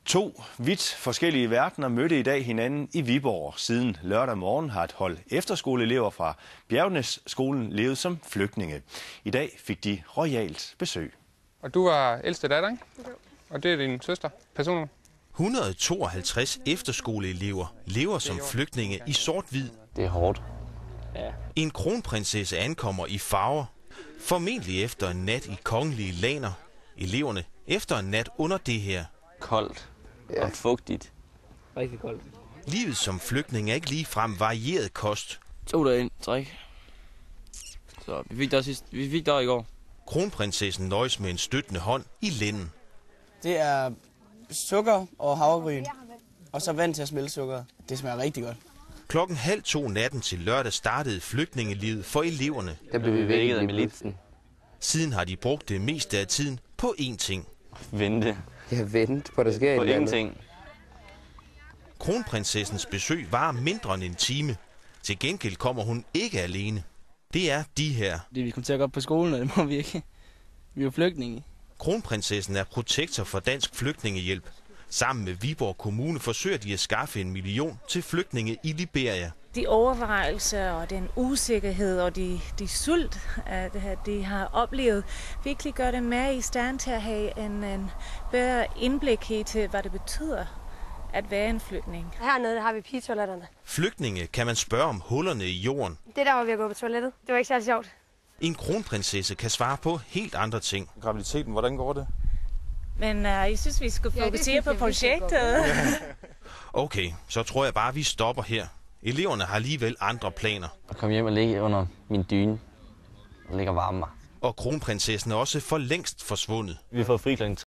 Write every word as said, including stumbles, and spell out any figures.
To vidt forskellige verdener mødte i dag hinanden i Viborg. Siden lørdag morgen har et hold efterskoleelever fra Bjergnes-skolen levet som flygtninge. I dag fik de royalt besøg. Og du var ældste datter, ikke? Okay. Og det er din søster, personer. et hundrede og tooghalvtreds efterskoleelever lever som flygtninge i sort-hvid. Det er hårdt. Ja. En kronprinsesse ankommer i farver, formentlig efter en nat i kongelige laner. Eleverne efter en nat under det her. Koldt ja. Og fugtigt. Rigtig koldt. Livet som flygtning er ikke ligefrem varieret kost. To dage ind, træk. Så vi fik der sidst, vi fik der i går. Kronprinsessen nøjes med en støttende hånd i lænden. Det er sukker og havregryn, og så vand til at smelte sukker. Det smager rigtig godt. Klokken halv to natten til lørdag startede flygtningelivet for eleverne. Der blev vi vækket af militsen. Siden har de brugt det meste af tiden på én ting. Vente. Ja, vente på, der sker på et ingenting. Kronprinsessens besøg varer mindre end en time. Til gengæld kommer hun ikke alene. Det er de her. Det vi kommer til at gå op på skolen, og det må vi ikke. Vi er jo flygtninge. Kronprinsessen er protektor for Dansk Flygtningehjælp. Sammen med Viborg Kommune forsøger de at skaffe en million til flygtninge i Liberia. De overvejelser og den usikkerhed og de, de sult, at de har oplevet, virkelig gør det mere i stand til at have en, en bedre indblik i til, hvad det betyder at være en flygtning. Hernede har vi pigetoiletterne. Flygtninge kan man spørge om hullerne i jorden. Det der, hvor vi har gået på toilettet, det var ikke særlig sjovt. En kronprinsesse kan svare på helt andre ting. Graviditeten, hvordan går det? Men uh, jeg synes, vi skal fokusere ja, på projektet. Okay, så tror jeg bare, vi stopper her. Eleverne har alligevel andre planer. Jeg kom hjem og ligge under min dyne og ligger varme mig. Og kronprinsessen er også for længst forsvundet. Vi har fået fri klokken